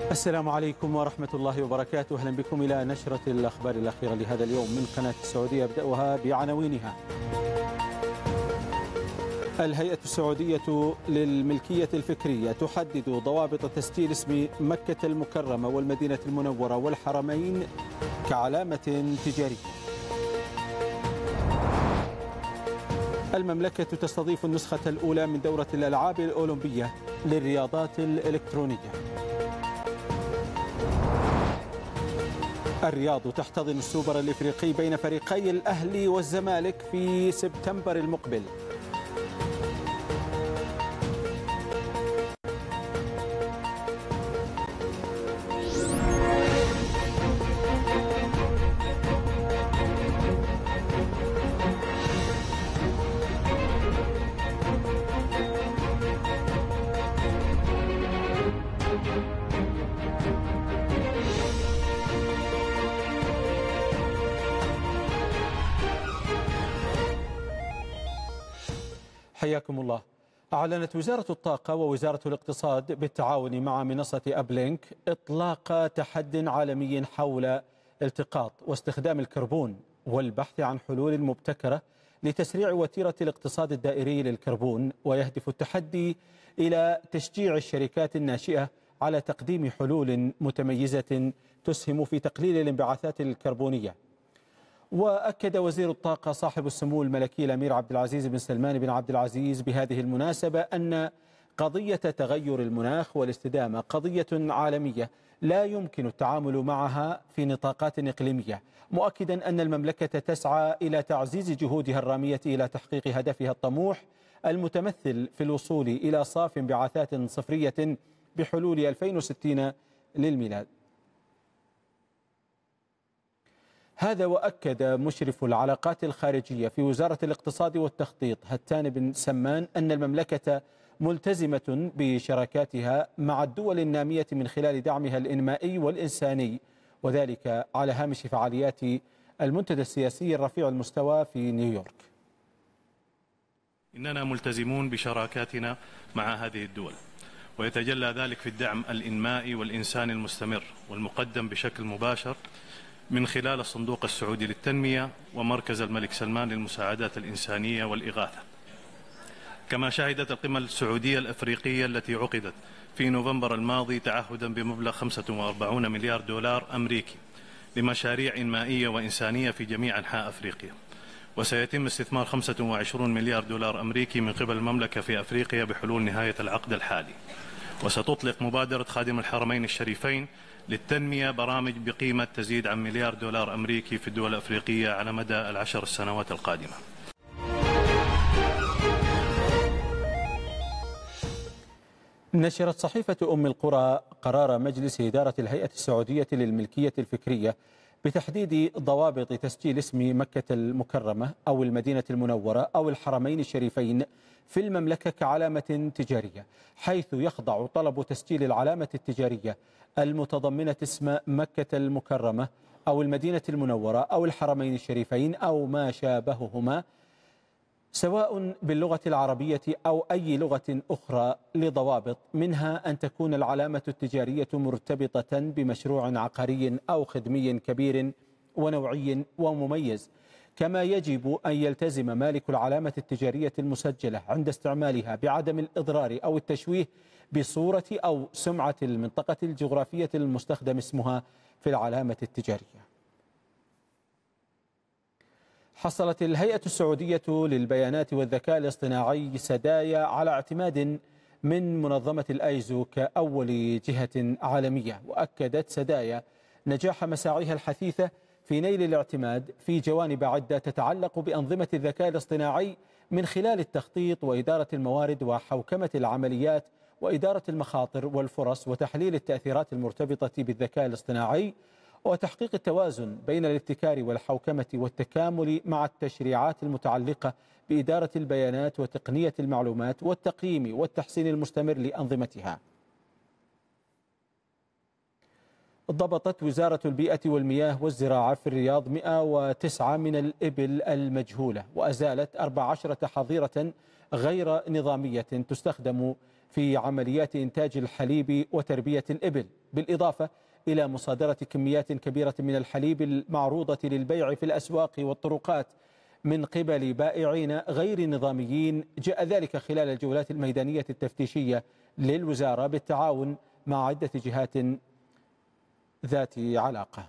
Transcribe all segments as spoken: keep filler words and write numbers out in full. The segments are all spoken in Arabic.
السلام عليكم ورحمة الله وبركاته. أهلا بكم إلى نشرة الأخبار الأخيرة لهذا اليوم من قناة السعودية. أبدأها بعناوينها. الهيئة السعودية للملكية الفكرية تحدد ضوابط تسجيل اسم مكة المكرمة والمدينة المنورة والحرمين كعلامة تجارية. المملكة تستضيف النسخة الأولى من دورة الألعاب الأولمبية للرياضات الإلكترونية. الرياض تحتضن السوبر الإفريقي بين فريقي الأهلي والزمالك في سبتمبر المقبل. حياكم الله. أعلنت وزارة الطاقة ووزارة الاقتصاد بالتعاون مع منصة أبلينك إطلاق تحد عالمي حول التقاط واستخدام الكربون والبحث عن حلول مبتكرة لتسريع وتيرة الاقتصاد الدائري للكربون. ويهدف التحدي إلى تشجيع الشركات الناشئة على تقديم حلول متميزة تسهم في تقليل الانبعاثات الكربونية. وأكد وزير الطاقة صاحب السمو الملكي الأمير عبد العزيز بن سلمان بن عبد العزيز بهذه المناسبة أن قضية تغير المناخ والاستدامة قضية عالمية لا يمكن التعامل معها في نطاقات إقليمية، مؤكدا أن المملكة تسعى إلى تعزيز جهودها الرامية إلى تحقيق هدفها الطموح المتمثل في الوصول إلى صافي انبعاثات صفرية بحلول ألفين وستين للميلاد. هذا وأكد مشرف العلاقات الخارجية في وزارة الاقتصاد والتخطيط هتان بن سمان أن المملكة ملتزمة بشراكاتها مع الدول النامية من خلال دعمها الإنمائي والإنساني، وذلك على هامش فعاليات المنتدى السياسي الرفيع المستوى في نيويورك. إننا ملتزمون بشراكاتنا مع هذه الدول، ويتجلى ذلك في الدعم الإنمائي والإنساني المستمر والمقدم بشكل مباشر من خلال الصندوق السعودي للتنمية ومركز الملك سلمان للمساعدات الإنسانية والإغاثة. كما شهدت القمة السعودية الأفريقية التي عقدت في نوفمبر الماضي تعهدا بمبلغ خمسة وأربعين مليار دولار أمريكي لمشاريع إنمائية وإنسانية في جميع أنحاء أفريقيا. وسيتم استثمار خمسة وعشرين مليار دولار أمريكي من قبل المملكة في أفريقيا بحلول نهاية العقد الحالي. وستطلق مبادرة خادم الحرمين الشريفين للتنمية برامج بقيمة تزيد عن مليار دولار أمريكي في الدول الأفريقية على مدى العشر السنوات القادمة. نشرت صحيفة أم القرى قرار مجلس إدارة الهيئة السعودية للملكية الفكرية بتحديد ضوابط تسجيل اسم مكة المكرمة أو المدينة المنورة أو الحرمين الشريفين في المملكة كعلامة تجارية، حيث يخضع طلب تسجيل العلامة التجارية المتضمنة اسم مكة المكرمة أو المدينة المنورة أو الحرمين الشريفين أو ما شابههما سواء باللغة العربية أو أي لغة أخرى لضوابط، منها أن تكون العلامة التجارية مرتبطة بمشروع عقاري أو خدمي كبير ونوعي ومميز. كما يجب أن يلتزم مالك العلامة التجارية المسجلة عند استعمالها بعدم الإضرار أو التشويه بصورة أو سمعة المنطقة الجغرافية المستخدم اسمها في العلامة التجارية. حصلت الهيئة السعودية للبيانات والذكاء الاصطناعي سدايا على اعتماد من منظمة الأيزو كأول جهة عالمية، وأكدت سدايا نجاح مساعيها الحثيثة في نيل الاعتماد في جوانب عدة تتعلق بأنظمة الذكاء الاصطناعي من خلال التخطيط وإدارة الموارد وحوكمة العمليات وإدارة المخاطر والفرص وتحليل التأثيرات المرتبطة بالذكاء الاصطناعي وتحقيق التوازن بين الابتكار والحوكمة والتكامل مع التشريعات المتعلقة بإدارة البيانات وتقنية المعلومات والتقييم والتحسين المستمر لأنظمتها. ضبطت وزارة البيئة والمياه والزراعة في الرياض مئة وتسعة من الإبل المجهولة، وأزالت أربع عشرة حظيرة غير نظامية تستخدم في عمليات إنتاج الحليب وتربية الإبل. بالإضافة إلى مصادرة كميات كبيرة من الحليب المعروضة للبيع في الأسواق والطرقات من قبل بائعين غير نظاميين. جاء ذلك خلال الجولات الميدانية التفتيشية للوزارة بالتعاون مع عدة جهات ذات علاقة.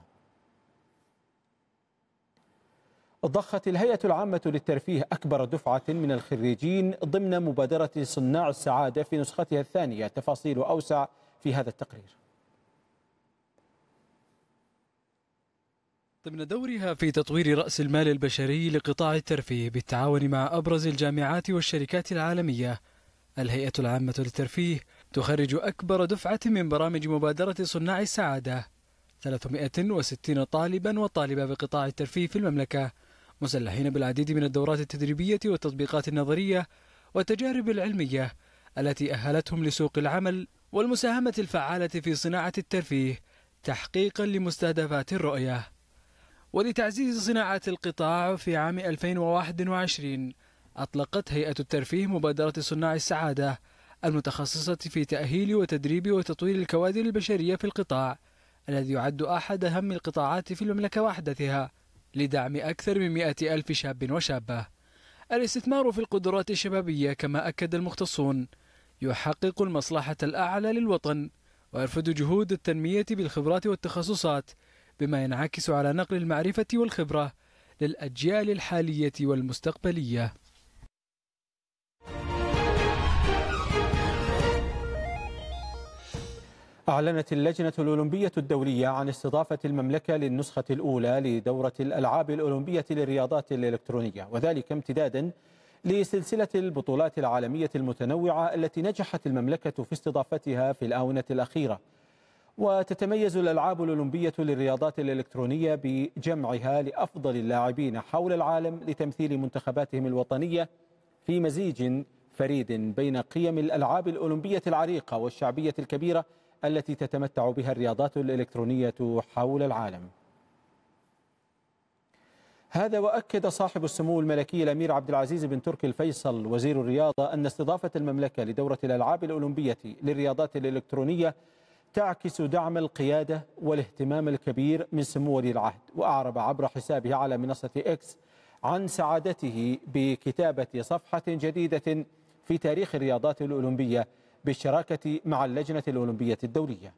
ضخت الهيئة العامة للترفيه أكبر دفعة من الخريجين ضمن مبادرة صناع السعادة في نسختها الثانية. تفاصيل أوسع في هذا التقرير. ضمن دورها في تطوير رأس المال البشري لقطاع الترفيه بالتعاون مع أبرز الجامعات والشركات العالمية، الهيئة العامة للترفيه تخرج أكبر دفعة من برامج مبادرة صناع السعادة، ثلاثمائة وستين طالبا وطالبة بقطاع الترفيه في المملكة، مسلحين بالعديد من الدورات التدريبية والتطبيقات النظرية والتجارب العلمية التي أهلتهم لسوق العمل والمساهمة الفعالة في صناعة الترفيه تحقيقا لمستهدفات الرؤية. ولتعزيز صناعة القطاع في عام ألفين وواحد وعشرين أطلقت هيئة الترفيه مبادرة صناع السعادة المتخصصة في تأهيل وتدريب وتطوير الكوادر البشرية في القطاع الذي يعد أحد أهم القطاعات في المملكة وحدتها لدعم أكثر من مئة ألف شاب وشابة. الاستثمار في القدرات الشبابية كما أكد المختصون يحقق المصلحة الأعلى للوطن ويرفض جهود التنمية بالخبرات والتخصصات بما ينعكس على نقل المعرفة والخبرة للأجيال الحالية والمستقبلية. أعلنت اللجنة الأولمبية الدولية عن استضافة المملكة للنسخة الأولى لدورة الألعاب الأولمبية للرياضات الإلكترونية، وذلك امتدادا لسلسلة البطولات العالمية المتنوعة التي نجحت المملكة في استضافتها في الآونة الأخيرة. وتتميز الألعاب الأولمبية للرياضات الإلكترونية بجمعها لأفضل اللاعبين حول العالم لتمثيل منتخباتهم الوطنية في مزيج فريد بين قيم الألعاب الأولمبية العريقة والشعبية الكبيرة التي تتمتع بها الرياضات الإلكترونية حول العالم. هذا وأكد صاحب السمو الملكي الأمير عبد العزيز بن تركي الفيصل وزير الرياضة أن استضافة المملكة لدورة الألعاب الأولمبية للرياضات الإلكترونية تعكس دعم القيادة والاهتمام الكبير من سمو ولي العهد. وأعرب عبر حسابه على منصة إكس عن سعادته بكتابة صفحة جديدة في تاريخ الرياضات الأولمبية بالشراكة مع اللجنة الأولمبية الدولية.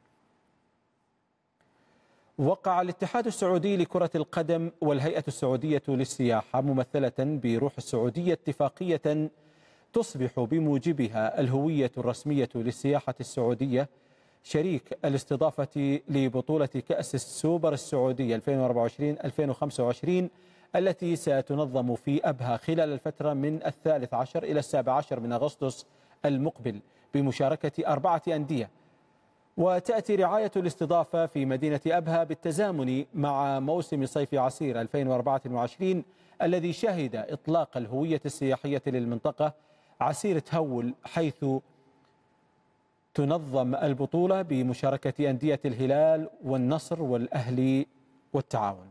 وقع الاتحاد السعودي لكرة القدم والهيئة السعودية للسياحة ممثلة بروح السعودية اتفاقية تصبح بموجبها الهوية الرسمية للسياحة السعودية شريك الاستضافة لبطولة كأس السوبر السعودية ألفين وأربعة وعشرين ألفين وخمسة وعشرين التي ستنظم في أبها خلال الفترة من الثالث عشر إلى السابع عشر من أغسطس المقبل بمشاركة أربعة أندية. وتأتي رعاية الاستضافة في مدينة أبها بالتزامن مع موسم صيف عسير ألفين وأربعة وعشرين الذي شهد إطلاق الهوية السياحية للمنطقة عسير تهول، حيث تنظم البطولة بمشاركة أندية الهلال والنصر والأهلي والتعاون.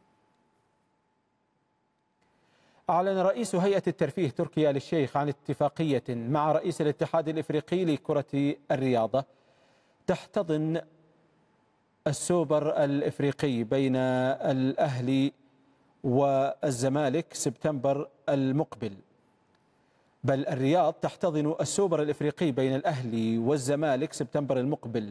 أعلن رئيس هيئة الترفيه تركي آل الشيخ عن اتفاقية مع رئيس الاتحاد الإفريقي لكرة الرياضة تحتضن السوبر الإفريقي بين الأهلي والزمالك سبتمبر المقبل. بل الرياض تحتضن السوبر الإفريقي بين الأهلي والزمالك سبتمبر المقبل.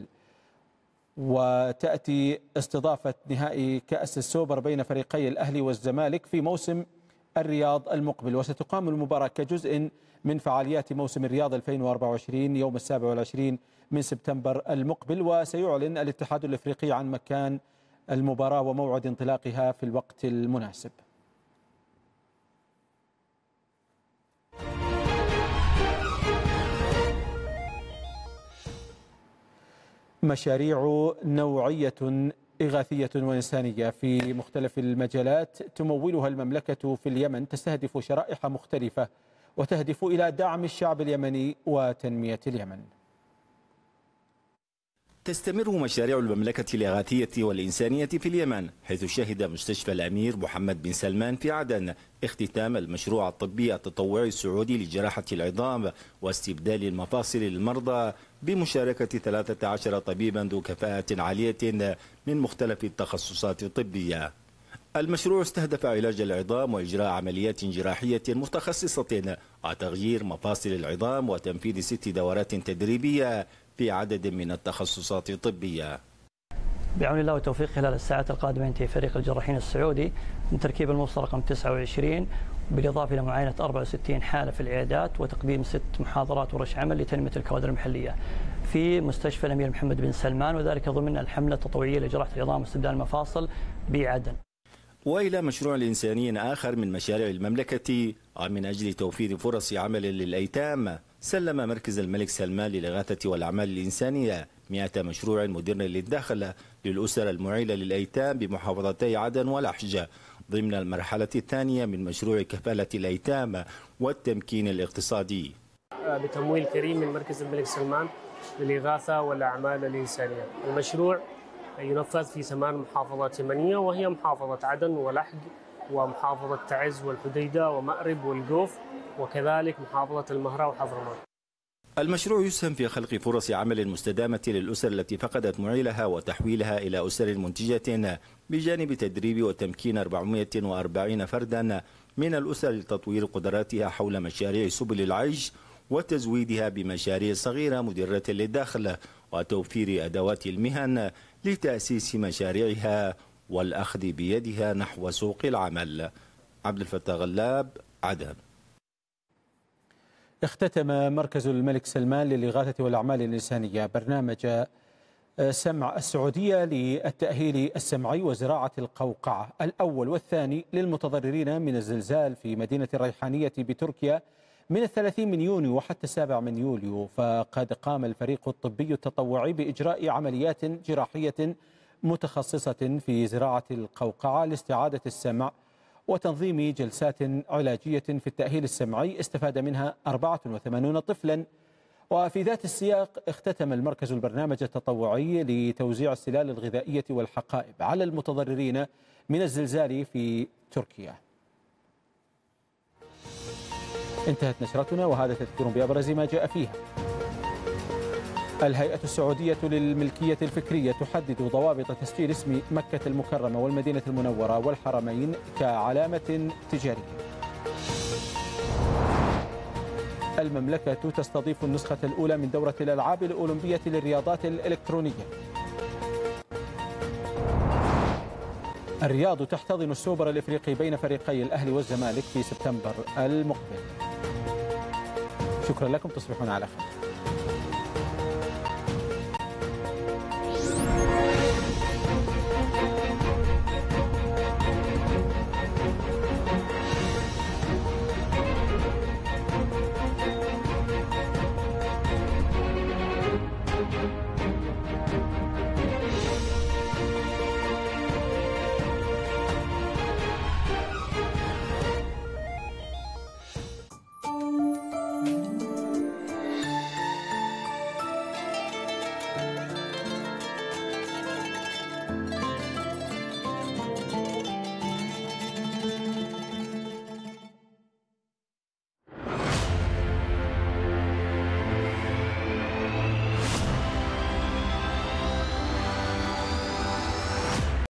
وتأتي استضافة نهائي كأس السوبر بين فريقي الأهلي والزمالك في موسم الرياض المقبل، وستقام المباراة كجزء من فعاليات موسم الرياض ألفين وأربعة وعشرين يوم السابع والعشرين من سبتمبر المقبل. وسيعلن الاتحاد الإفريقي عن مكان المباراة وموعد انطلاقها في الوقت المناسب. مشاريع نوعية إغاثية وإنسانية في مختلف المجالات تمولها المملكة في اليمن تستهدف شرائح مختلفة وتهدف إلى دعم الشعب اليمني وتنمية اليمن. تستمر مشاريع المملكة الإغاثية والإنسانية في اليمن، حيث شهد مستشفى الأمير محمد بن سلمان في عدن اختتام المشروع الطبي التطوعي السعودي لجراحة العظام واستبدال المفاصل للمرضى بمشاركة ثلاثة عشر طبيبا ذو كفاءة عالية من مختلف التخصصات الطبية. المشروع استهدف علاج العظام وإجراء عمليات جراحية متخصصة وتغيير مفاصل العظام وتنفيذ ست دورات تدريبية في عدد من التخصصات الطبية. بعون الله وتوفيق خلال الساعات القادمة ينتهي فريق الجراحين السعودي من تركيب المفصل رقم تسعة وعشرين، بالإضافة إلى معاينة أربعة وستين حالة في العيادات وتقديم ست محاضرات ورش عمل لتنمية الكوادر المحلية في مستشفى الأمير محمد بن سلمان، وذلك ضمن الحملة التطوعية لجراحة العظام واستبدال المفاصل بعدن. وإلى مشروع إنساني آخر من مشاريع المملكة من أجل توفير فرص عمل للأيتام، سلم مركز الملك سلمان للإغاثة والأعمال الإنسانية مئة مشروع مدر للدخل للأسر المعيلة للأيتام بمحافظتي عدن والأحج ضمن المرحلة الثانية من مشروع كفالة الأيتام والتمكين الاقتصادي. بتمويل كريم من مركز الملك سلمان للإغاثة والأعمال الإنسانية. المشروع ينفذ في ثمان محافظات يمنية، وهي محافظة عدن والأحج ومحافظة تعز والحديدة ومأرب والجوف وكذلك محافظة المهرة وحضرموت. المشروع يسهم في خلق فرص عمل مستدامة للأسر التي فقدت معيلها وتحويلها إلى أسر منتجة، بجانب تدريب وتمكين أربعمئة وأربعين فردا من الأسر لتطوير قدراتها حول مشاريع سبل العيش وتزويدها بمشاريع صغيرة مدرة للدخل وتوفير أدوات المهن لتأسيس مشاريعها والأخذ بيدها نحو سوق العمل. عبد الفتاح غلاب، عدن. اختتم مركز الملك سلمان للإغاثة والأعمال الإنسانية برنامج سمع السعودية للتأهيل السمعي وزراعة القوقعة الأول والثاني للمتضررين من الزلزال في مدينة الريحانية بتركيا من الثلاثين من يونيو وحتى السابع من يوليو. فقد قام الفريق الطبي التطوعي بإجراء عمليات جراحية متخصصة في زراعة القوقعة لاستعادة السمع وتنظيم جلسات علاجية في التأهيل السمعي استفاد منها أربعة وثمانين طفلا. وفي ذات السياق اختتم المركز البرنامج التطوعي لتوزيع السلال الغذائية والحقائب على المتضررين من الزلزال في تركيا. انتهت نشرتنا، وهذا تذكير بأبرز ما جاء فيها. الهيئة السعودية للملكية الفكرية تحدد ضوابط تسجيل اسم مكة المكرمة والمدينة المنورة والحرمين كعلامة تجارية. المملكة تستضيف النسخة الأولى من دورة الألعاب الأولمبية للرياضات الإلكترونية. الرياض تحتضن السوبر الإفريقي بين فريقي الأهلي والزمالك في سبتمبر المقبل. شكرا لكم، تصبحون على خير.